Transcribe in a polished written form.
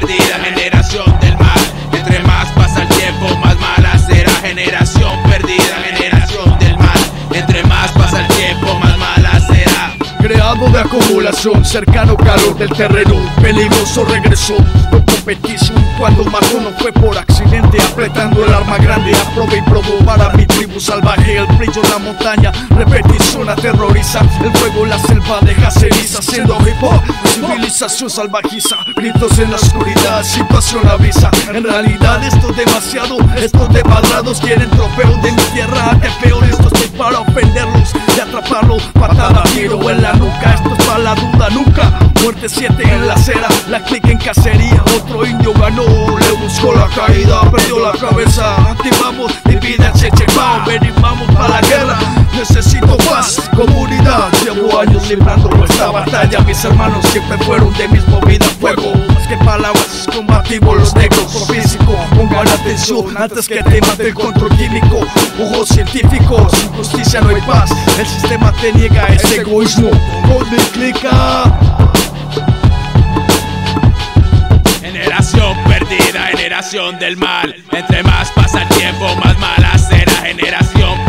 perdida, generación del mal. Entre más pasa el tiempo, más mala será. Generación perdida, generación del mal. Entre más pasa el tiempo, más mala será. Creado de acumulación, cercano calor del terreno, peligroso regresó, no competición. Cuando mató no fue por accidente, apretando el arma grande, aprobé y probó para mi tribu salvaje. El brillo en la montaña, repetición aterroriza, el fuego en la selva deja ceniza, siendo hip hop, civilización salvajiza, gritos en la oscuridad, situación avisa. En realidad esto es demasiado, estos desmadrados quieren trofeo de mi tierra, que peor esto estoy para ofenderlos y atraparlos, patada, tiro en la nuca, esto es para la duda nunca. Muerte 7 en la acera, la clica en cacería, otro indio ganó, le buscó la caída, perdió la cabeza. Activamos, divídense, checkpound, venimos para la guerra, necesito paz, comunidad. Llevo años librando esta batalla, mis hermanos siempre fueron de mismo vida, fuego. Más que palabras, combatimos los negros por físico. Pongan atención antes que te mate el control químico. Ojos científicos, sin justicia no hay paz, el sistema te niega ese egoísmo. Con mi clica. Generación perdida, generación del mal. Entre más pasa el tiempo, más mala será. Generación